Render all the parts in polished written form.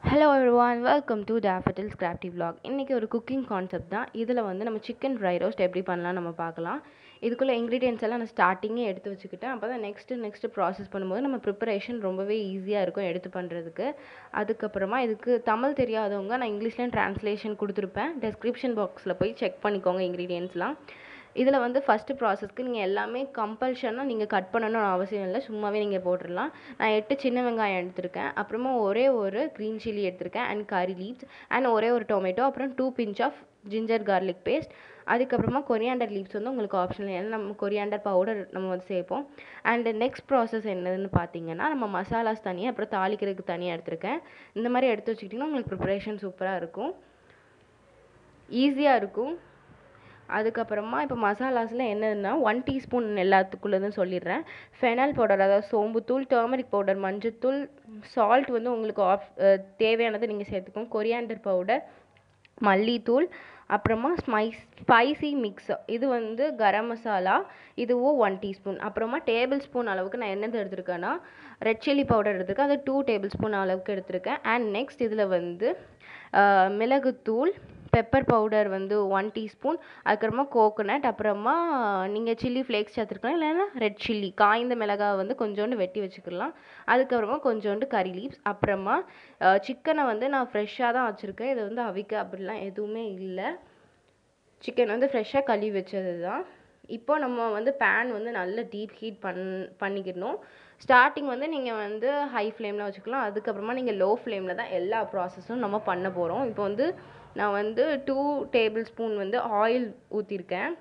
Hello everyone, welcome to Daffodil's Crafty Vlog. இன்னைக்கு ஒரு cooking concept தான். இதில் வந்து நம்ம சிக்கன் ட்ரை ரோஸ்ட் எப்படி பண்ணலாம் நம்ம பார்க்கலாம். இதுக்குள்ள இன்க்ரீடியன்ட்ஸ் எல்லாம் நான் ஸ்டார்டிங்கே எடுத்து வச்சுக்கிட்டேன். அப்போ தான் நெக்ஸ்ட் ப்ராசஸ் பண்ணும்போது நம்ம ப்ரிப்பரேஷன் ரொம்பவே ஈஸியாக இருக்கும் எடுத்து பண்ணுறதுக்கு. அதுக்கப்புறமா இதுக்கு தமிழ் தெரியாதவங்க நான் இங்கிலீஷ்லேயும் ட்ரான்ஸ்லேஷன் கொடுத்துருப்பேன். டெஸ்கிரிப்ஷன் பாக்ஸில் போய் செக் பண்ணிக்கோங்க இன்க்ரீடியன்ட்ஸ்லாம். இதில் வந்து ஃபஸ்ட்டு ப்ராசஸ்க்கு நீங்கள் எல்லாமே கம்பல்ஷனாக நீங்கள் கட் பண்ணணும்னு அவசியம் இல்லை, சும்மாவே நீங்கள் போட்டுடலாம். நான் 8 சின்ன வெங்காயம் எடுத்திருக்கேன், அப்புறமா ஒரே ஒரு க்ரீன் சில்லி எடுத்திருக்கேன் அண்ட் கறி லீவ்ஸ் அண்ட் ஒரே ஒரு டொமேட்டோ, அப்புறம் 2 pinch of ginger garlic paste. அதுக்கப்புறமா கொரியாண்டர் லீவ்ஸ் வந்து உங்களுக்கு ஆப்ஷனல், ஏன்னா நம்ம கொரியாண்டர் பவுடர் நம்ம வந்து சேர்ப்போம். அண்ட் நெக்ஸ்ட் ப்ராசஸ் என்னதுன்னு பார்த்தீங்கன்னா, நம்ம மசாலாஸ் தனியாக அப்புறம் தாளிக்கிறதுக்கு தனியாக எடுத்திருக்கேன். இந்த மாதிரி எடுத்து வச்சுக்கிட்டிங்கன்னா உங்களுக்கு ப்ரிப்பரேஷன் சூப்பராக இருக்கும், ஈஸியாக இருக்கும். அதுக்கப்புறமா இப்போ மசாலாஸில் என்னதுன்னா 1 டீஸ்பூன் எல்லாத்துக்குள்ளதுன்னு சொல்லிடுறேன். ஃபெனல் பவுடர், அதாவது சோம்புத்தூள், டர்மரிக் பவுடர், மஞ்சத்தூள், சால்ட் வந்து உங்களுக்கு தேவையானது நீங்கள் சேர்த்துக்கோங்க, கொரியாண்டர் பவுடர், மல்லித்தூள், அப்புறமா ஸ்பைசி மிக்ஸ், இது வந்து கரம் மசாலா, இதுவும் 1 டீஸ்பூன். அப்புறமா டேபிள் ஸ்பூன் அளவுக்கு நான் என்னது எடுத்திருக்கேன்னா ரெட் சில்லி பவுடர் எடுத்திருக்கேன், அது 2 டேபிள் ஸ்பூன் அளவுக்கு எடுத்திருக்கேன். அண்ட் நெக்ஸ்ட் இதில் வந்து மிளகுத்தூள், பெப்பர் பவுடர் வந்து 1 டீஸ்பூன், அதுக்கப்புறமா கோகோனட், அப்புறமா நீங்கள் சில்லி ஃப்ளேக்ஸ் சேர்த்துருக்கலாம், இல்லைன்னா ரெட் சில்லி காய்ந்த மிளகாய் வந்து கொஞ்சோண்டு வெட்டி வச்சுக்கலாம். அதுக்கப்புறமா கொஞ்சோண்டு கறி லீவ்ஸ், அப்புறமா சிக்கனை வந்து நான் ஃப்ரெஷ்ஷாக தான் வச்சுருக்கேன், இது வந்து அவிக்க அப்படிலாம் எதுவுமே இல்லை, சிக்கன் வந்து ஃப்ரெஷ்ஷாக கழுவி வச்சது தான். இப்போ நம்ம வந்து பேன் வந்து நல்ல டீப் ஹீட் பண்ணிக்கணும். ஸ்டார்டிங் வந்து நீங்கள் வந்து ஹை ஃப்ளேமில் வச்சுக்கலாம், அதுக்கப்புறமா நீங்கள் லோ ஃப்ளேமில் தான் எல்லா ப்ராசஸும் நம்ம பண்ண போகிறோம். இப்போ வந்து நான் வந்து 2 டேபிள் ஸ்பூன் வந்து ஆயில் ஊற்றிருக்கேன்.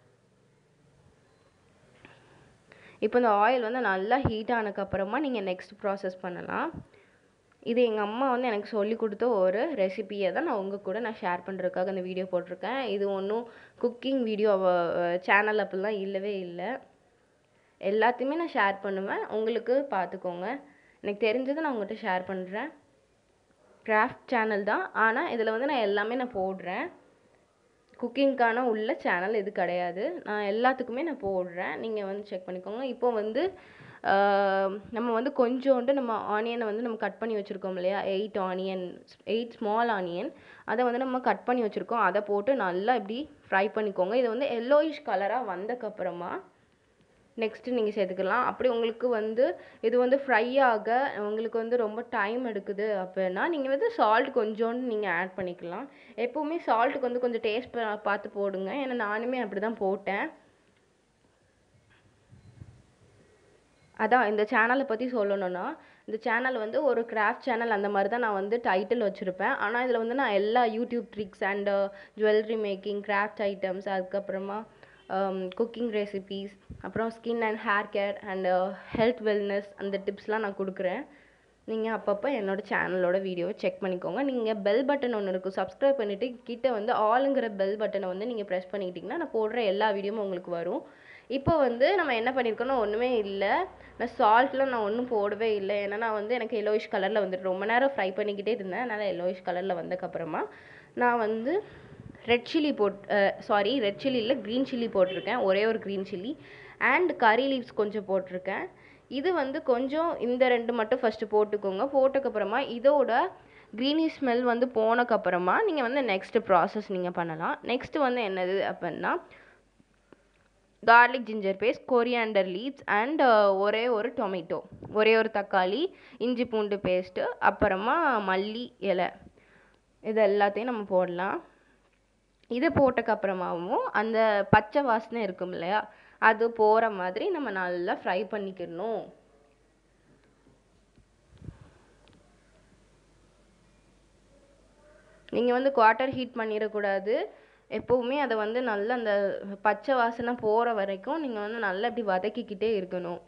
இப்போ இந்த ஆயில் வந்து நல்லா ஹீட் ஆனதுக்கப்புறமா நீங்கள் நெக்ஸ்ட் ப்ராசஸ் பண்ணலாம். இது எங்கள் அம்மா வந்து எனக்கு சொல்லி கொடுத்த ஒரு ரெசிபியை தான் நான் உங்கள் கூட நான் ஷேர் பண்ணுறதுக்காக இந்த வீடியோ போட்டிருக்கேன். இது ஒன்றும் குக்கிங் வீடியோ சேனல் அப்படிலாம் இல்லவே இல்லை, எல்லாத்தையுமே நான் ஷேர் பண்ணுவேன், உங்களுக்கு பார்த்துக்கோங்க. எனக்கு தெரிஞ்சதை நான் உங்கள்கிட்ட ஷேர் பண்ணுறேன். கிராஃப்ட் சேனல் தான், ஆனால் இதில் வந்து நான் எல்லாமே நான் போடுறேன். குக்கிங்க்கான உள்ள சேனல் இது கிடையாது, நான் எல்லாத்துக்குமே நான் போடுறேன், நீங்கள் வந்து செக் பண்ணிக்கோங்க. இப்போ வந்து நம்ம வந்து கொஞ்சோண்டு நம்ம ஆனியனை வந்து நம்ம கட் பண்ணி வச்சுருக்கோம் இல்லையா, 8 ஸ்மால் ஆனியன், அதை வந்து நம்ம கட் பண்ணி வச்சுருக்கோம், அதை போட்டு நல்லா இப்படி ஃப்ரை பண்ணிக்கோங்க. இது வந்து எல்லோயிஷ் கலராக வந்தக்கப்புறமா நெக்ஸ்ட்டு நீங்கள் சேர்த்துக்கலாம். அப்படி உங்களுக்கு வந்து இது வந்து ஃப்ரை ஆக உங்களுக்கு வந்து ரொம்ப டைம் எடுக்குது அப்படின்னா நீங்கள் வந்து சால்ட் கொஞ்சோண்டு நீங்கள் ஆட் பண்ணிக்கலாம். எப்போவுமே சால்ட்டுக்கு வந்து கொஞ்சம் டேஸ்ட் பார்த்து போடுங்க, ஏன்னா நானுமே அப்படி தான் போட்டேன். அதான் இந்த சேனலை பற்றி சொல்லணும்னா, இந்த சேனல் வந்து ஒரு கிராஃப்ட் சேனல் அந்த மாதிரி தான் நான் வந்து டைட்டில் வச்சுருப்பேன். ஆனால் இதில் வந்து நான் எல்லா YouTube tricks and jewellery making, craft items, அதுக்கப்புறமா குக்கிங் ரெசிபீஸ், அப்புறம் skin and hair care and health wellness அந்த டிப்ஸ்லாம் நான் கொடுக்குறேன். நீங்கள் அப்பப்போ என்னோடய சேனலோட வீடியோவை செக் பண்ணிக்கோங்க. நீங்கள் பெல் பட்டன் ஒன்று இருக்கும், சப்ஸ்கிரைப் பண்ணிவிட்டு கிட்டே வந்து ஆளுங்கிற பெல் பட்டனை வந்து நீங்கள் ப்ரெஸ் பண்ணிக்கிட்டிங்கன்னா நான் போடுற எல்லா வீடியோவும் உங்களுக்கு வரும். இப்போ வந்து நம்ம என்ன பண்ணியிருக்கோன்னா ஒன்றுமே இல்லை, நான் சால்ட்லாம் நான் ஒன்றும் போடவே இல்லை, ஏன்னா நான் வந்து எனக்கு எல்லோயிஷ் கலரில் வந்துட்டு ரொம்ப நேரம் ஃப்ரை பண்ணிக்கிட்டே இருந்தேன், அதனால் எல்லோயிஷ் கலரில் வந்தக்கப்புறமா நான் வந்து ரெட் சில்லி இல்லை க்ரீன் சில்லி போட்டிருக்கேன், ஒரே ஒரு green chilli and curry leaves கொஞ்சம் போட்டிருக்கேன். இது வந்து கொஞ்சம் இந்த 2 மட்டும் ஃபஸ்ட்டு போட்டுக்கோங்க. போட்டக்கப்புறமா இதோட க்ரீனி ஸ்மெல் வந்து போனக்கப்புறமா நீங்கள் வந்து நெக்ஸ்ட்டு ப்ராசஸ் நீங்கள் பண்ணலாம். நெக்ஸ்ட்டு வந்து என்னது அப்படின்னா garlic ginger paste, coriander leaves and ஒரே ஒரு டொமேட்டோ, ஒரே ஒரு தக்காளி, இஞ்சி பூண்டு பேஸ்ட்டு, அப்புறமா மல்லி இலை, இது எல்லாத்தையும் நம்ம போடலாம். இது போட்டக்கப்புறமாவும் அந்த பச்சை வாசனை இருக்கும் இல்லையா, அது போகிற மாதிரி நம்ம நல்லா ஃப்ரை பண்ணிக்கணும். நீங்கள் வந்து குவார்ட்டர் ஹீட் பண்ணிடக்கூடாது, எப்போவுமே அதை வந்து நல்லா அந்த பச்சை வாசனை போகிற வரைக்கும் நீங்கள் வந்து நல்லா இப்படி வதக்கிக்கிட்டே இருக்கணும்,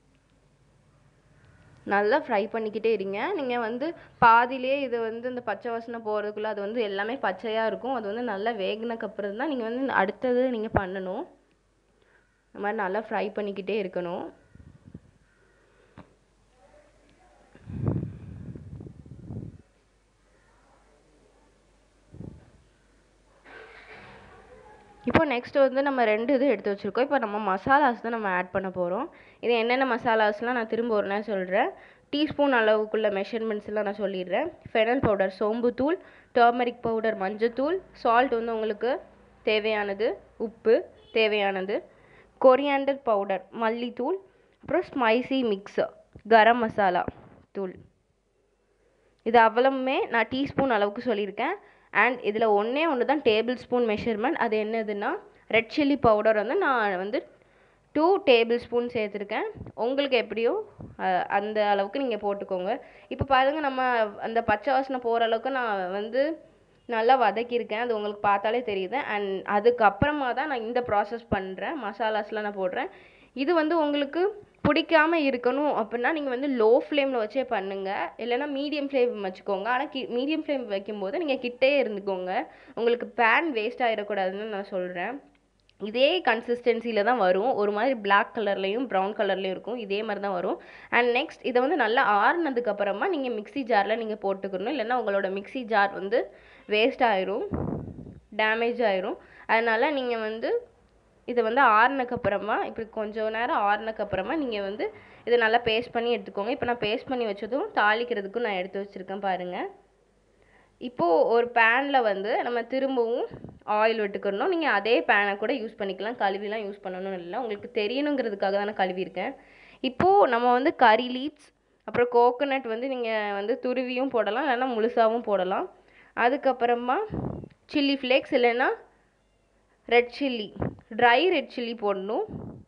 நல்லா ஃப்ரை பண்ணிக்கிட்டே இருங்க. நீங்கள் வந்து பாதியிலே இது வந்து இந்த பச்சை வாசனை போகிறதுக்குள்ளே அது வந்து எல்லாமே பச்சையாக இருக்கும், அது வந்து நல்லா வேகினக்கப்புறம் தான் நீங்கள் வந்து அடுத்தது நீங்கள் பண்ணணும். இந்த மாதிரி நல்லா ஃப்ரை பண்ணிக்கிட்டே இருக்கணும். இப்போ நெக்ஸ்ட் வந்து நம்ம 2 இது எடுத்து வச்சுருக்கோம். இப்போ நம்ம மசாலாஸ் தான் நம்ம ஆட் பண்ண போகிறோம். இது என்னென்ன மசாலாஸ்லாம் நான் திரும்ப ஒரு நேரம் சொல்கிறேன். டீஸ்பூன் அளவுக்குள்ள மெஷர்மெண்ட்ஸ் எல்லாம் நான் சொல்லிடுறேன். ஃபெனல் பவுடர் சோம்புத்தூள், டர்மரிக் பவுடர் மஞ்சத்தூள், சால்ட் வந்து உங்களுக்கு தேவையானது, உப்பு தேவையானது, கொரியாண்டர் பவுடர் மல்லித்தூள், அப்புறம் ஸ்பைசி மிக்ஸ் கரம் மசாலா தூள். இது அவ்வளவுமே நான் டீஸ்பூன் அளவுக்கு சொல்லியிருக்கேன். அண்ட் இதில் ஒன்று தான் டேபிள் ஸ்பூன் மெஷர்மெண்ட். அது என்னதுன்னா ரெட் சில்லி பவுடர் வந்து நான் வந்து 2 டேபிள் ஸ்பூன் சேர்த்துருக்கேன். உங்களுக்கு எப்படியோ அந்த அளவுக்கு நீங்கள் போட்டுக்கோங்க. இப்போ பாருங்கள், நம்ம அந்த பச்சை வாசனை போகிற அளவுக்கு நான் வந்து நல்லா வதக்கியிருக்கேன். அது உங்களுக்கு பார்த்தாலே தெரியுது. அண்ட் அதுக்கப்புறமா தான் நான் இந்த ப்ராசஸ் பண்ணுறேன். மசாலாஸ்லாம் நான் போடுறேன். இது வந்து உங்களுக்கு பிடிக்காமல் இருக்கணும் அப்படின்னா நீங்கள் வந்து லோ ஃப்ளேமில் வச்சே பண்ணுங்கள், இல்லைனா மீடியம் ஃப்ளேம் வச்சுக்கோங்க. ஆனால் மீடியம் ஃப்ளேம் வைக்கும்போது நீங்கள் கிட்டே இருந்துக்கோங்க, உங்களுக்கு பேன் வேஸ்ட் ஆகிடக்கூடாதுன்னு நான் சொல்கிறேன். இதே கன்சிஸ்டன்சியில் தான் வரும். ஒரு மாதிரி பிளாக் கலர்லேயும் ப்ரௌன் கலர்லேயும் இருக்கும். இதே மாதிரி தான் வரும். அண்ட் நெக்ஸ்ட் இதை வந்து நல்லா ஆறுனதுக்கப்புறமா நீங்கள் மிக்ஸி ஜாரில் நீங்கள் போட்டுக்கணும். இல்லைன்னா உங்களோட மிக்ஸி ஜார் வந்து வேஸ்ட் ஆயிரும், டேமேஜ் ஆயிரும். அதனால் நீங்கள் வந்து இதை வந்து ஆறுனதுக்கப்புறமா இப்படி கொஞ்சம் நேரம் ஆறுனதுக்கப்புறமா நீங்கள் வந்து இதை நல்லா பேஸ்ட் பண்ணி எடுத்துக்கோங்க. இப்போ நான் பேஸ்ட் பண்ணி வச்சதும் தாளிக்கிறதுக்கும் நான் எடுத்து வச்சுருக்கேன் பாருங்கள். இப்போது ஒரு பேனில் வந்து நம்ம திரும்பவும் ஆயில் விட்டுக்கணும். நீங்கள் அதே பேனை கூட யூஸ் பண்ணிக்கலாம், கழுவிலாம் யூஸ் பண்ணணும் இல்லை, உங்களுக்கு தெரியணுங்கிறதுக்காக தான் நான் கழுவியிருக்கேன். இப்போது நம்ம வந்து கறி லீவ்ஸ், அப்புறம் கோகோனட் வந்து நீங்கள் வந்து துருவியும் போடலாம், இல்லைன்னா முழுசாகவும் போடலாம். அதுக்கப்புறமா சில்லி ஃப்ளேக்ஸ் இல்லைன்னா red chilli, dry red chilli போடணும்.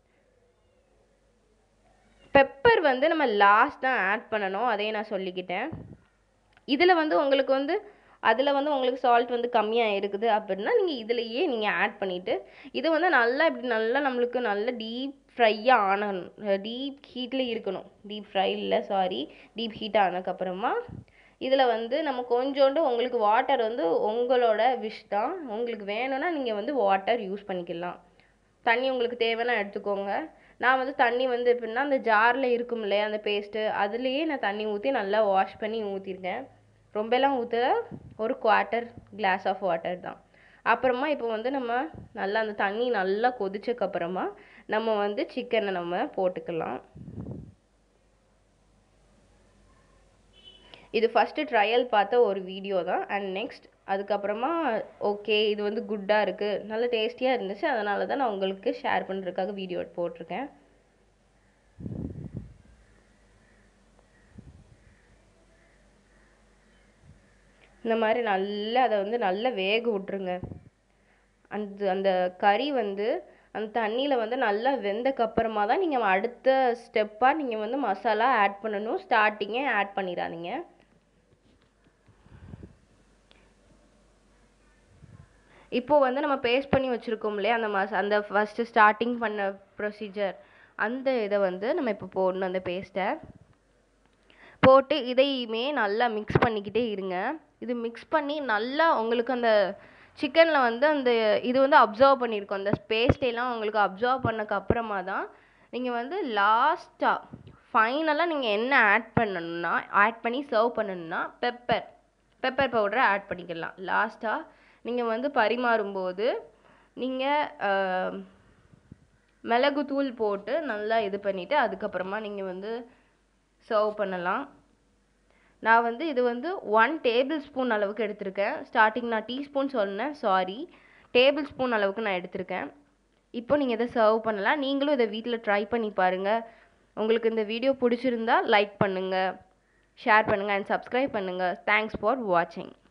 பெப்பர் வந்து நம்ம லாஸ்ட் தான் ஆட் பண்ணணும், அதையே நான் சொல்லிக்கிட்டேன். இதில் வந்து உங்களுக்கு வந்து அதில் வந்து உங்களுக்கு சால்ட் வந்து கம்மியாக இருக்குது அப்படின்னா நீங்கள் இதிலையே நீங்கள் ஆட் பண்ணிவிட்டு இது வந்து நல்லா இப்படி நல்லா நம்மளுக்கு நல்ல டீப் ஃப்ரையாக ஆனணும், டீப் ஹீட்டில் இருக்கணும். டீப் ஹீட் ஆனதுக்கப்புறமா இதில் வந்து நம்ம கொஞ்சோண்டு உங்களுக்கு வாட்டர் வந்து உங்களோட விஷ் தான், உங்களுக்கு வேணும்னா நீங்கள் வந்து வாட்டர் யூஸ் பண்ணிக்கலாம். தண்ணி உங்களுக்கு தேவைன்னா எடுத்துக்கோங்க. நான் வந்து தண்ணி வந்து எப்படின்னா அந்த ஜாரில் இருக்கும் இல்லையா அந்த பேஸ்ட்டு, அதுலேயே நான் தண்ணி ஊற்றி நல்லா வாஷ் பண்ணி ஊற்றிருக்கேன். ரொம்பலாம் ஊற்றல, ஒரு 1/4 கிளாஸ் ஆஃப் வாட்டர் தான். அப்புறமா இப்போ வந்து நம்ம நல்லா அந்த தண்ணி நல்லா கொதிச்சக்கப்புறமா நம்ம வந்து சிக்கனை நம்ம போட்டுக்கலாம். இது ஃபஸ்ட்டு ட்ரையல் பார்த்த ஒரு வீடியோ தான். அண்ட் நெக்ஸ்ட் அதுக்கப்புறமா ஓகே இது வந்து குட்டாக இருக்குது, நல்ல டேஸ்டியாக இருந்துச்சு, அதனால தான் நான் உங்களுக்கு ஷேர் பண்ணுறதுக்காக வீடியோ போட்டிருக்கேன். இந்த மாதிரி நல்லா அதை வந்து நல்லா வேக விட்ருங்க. அந்த கறி வந்து அந்த தண்ணியில் வந்து நல்லா வெந்தக்கப்புறமா தான் நீங்கள் அடுத்த ஸ்டெப்பாக நீங்கள் வந்து மசாலா ஆட் பண்ணணும். ஸ்டார்டிங்கே ஆட் பண்ணிடாதீங்க. இப்போது வந்து நம்ம பேஸ்ட் பண்ணி வச்சுருக்கோம் இல்லையா அந்த ஃபஸ்ட்டு ஸ்டார்டிங் பண்ண ப்ரொசீஜர், அந்த இதை வந்து நம்ம இப்போ போடணும். அந்த பேஸ்ட்டை போட்டு இதையுமே நல்லா மிக்ஸ் பண்ணிக்கிட்டே இருங்க. இது மிக்ஸ் பண்ணி நல்லா உங்களுக்கு அந்த சிக்கனில் வந்து அந்த இது வந்து அப்சர்வ் பண்ணியிருக்கோம், அந்த பேஸ்ட்டெல்லாம் உங்களுக்கு அப்சர்வ் பண்ணக்கப்புறமா தான் நீங்கள் வந்து லாஸ்ட்டாக ஃபைனலாக நீங்கள் என்ன ஆட் பண்ணி சர்வ் பண்ணணுன்னா பெப்பர் பவுடரை ஆட் பண்ணிக்கலாம். லாஸ்ட்டாக நீங்கள் வந்து பரிமாறும்போது நீங்கள் மிளகுத்தூள் போட்டு நல்லா இது பண்ணிவிட்டு அதுக்கப்புறமா நீங்கள் வந்து சர்வ் பண்ணலாம். நான் வந்து இது வந்து 1 டேபிள் ஸ்பூன் அளவுக்கு எடுத்திருக்கேன். ஸ்டார்டிங் நான் டீஸ்பூன் சொன்னேன், சாரி, டேபிள் ஸ்பூன் அளவுக்கு நான் எடுத்திருக்கேன். இப்போ நீங்கள் இதை சர்வ் பண்ணலாம். நீங்களும் இதை வீட்டில் ட்ரை பண்ணி பாருங்கள். உங்களுக்கு இந்த வீடியோ பிடிச்சிருந்தா லைக் பண்ணுங்கள், ஷேர் பண்ணுங்கள் அண்ட் சப்ஸ்கிரைப் பண்ணுங்கள். தேங்க்ஸ் ஃபார் வாட்சிங்.